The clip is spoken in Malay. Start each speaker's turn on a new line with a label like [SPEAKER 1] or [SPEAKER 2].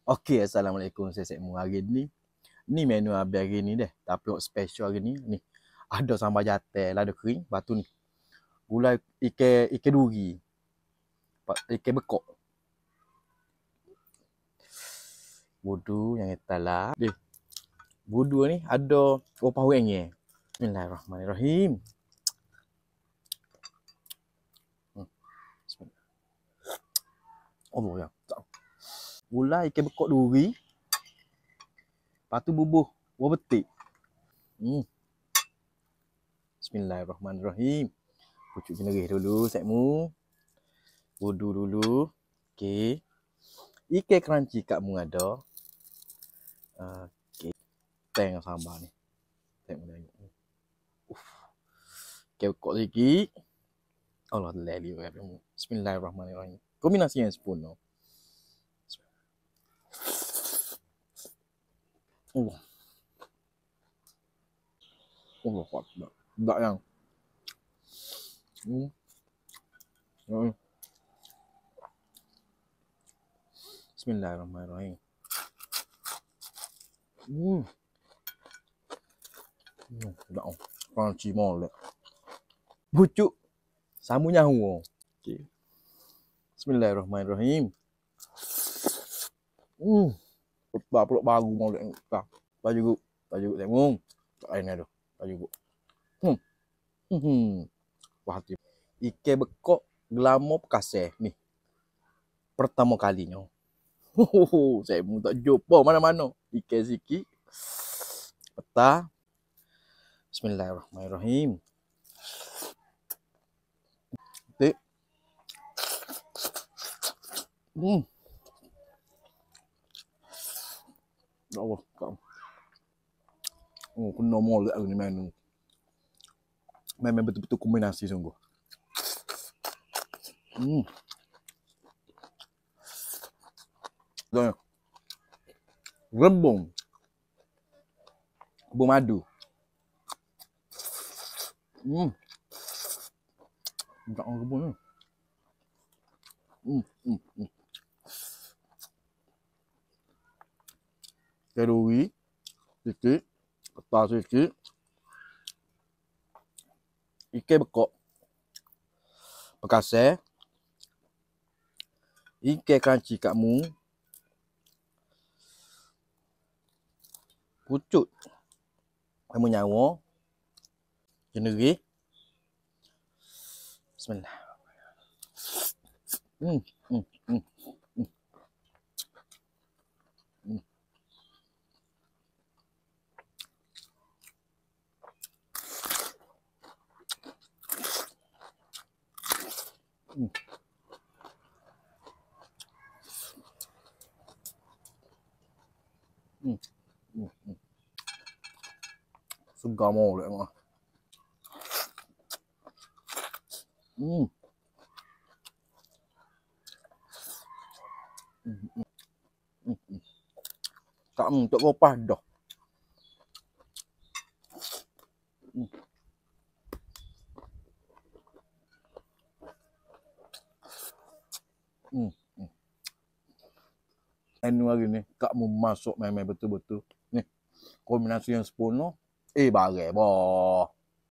[SPEAKER 1] Okey, Assalamualaikum. Saya Mu hari ni. Ni menu abang hari ni deh. Tapi special hari ni. Ni. Ada sambal jatel, lada kering. Batu ni. Gulai ikan duri. Ikan bekok. Budu yang italah. Deh. Budu ni ada berapa orangnya. Bismillahirrahmanirrahim. Bismillah. Allah ya. Gulai ikan bekok duri. Lepas tu bubuh buah betik. Bismillahirrahmanirrahim. Pucuk jenerih dulu, Mu. Budu dulu. Okey. Ikan crunchy kat mu ada. Okey. Tengok sambal ni. Tengok. Ikan bekok sikit. Allah leli mu. Bismillahirrahmanirrahim. Kombinasi yang sempurna. Allah. Allah Akbar. Tak yang. Bismillahirrahmanirrahim. Tak oh. Crunchy molek. Pucuk samu nyawa. Okey. Bismillahirrahmanirrahim. Peluk baru molek tak. Baju tengok. Tak lain ada. Baju. Wah hati. Ikan bekok gelamo Pekaseh ni. Pertama kalinya. Saya pun tak jumpa mana-mana. Ikan sikit. Peta. Bismillahirrahmanirrahim. Tik. Ya Allah. Kena molek ni menu. Memang betul-betul kombinasi sungguh. Rembung. Bermadu. Tak rembung ni. Keduri. Sikit. Peta sikit. Ikan bekok Pekaseh. Ikan crunchy kat mu. Pucuk kamu nyawa. Jenerih. Bismillah. Segar molek mah. Tak untuk kopas dah. Menu hari ni kak mu masuk memang betul-betul. Ni kombinasi yang sempurna. Barang boh.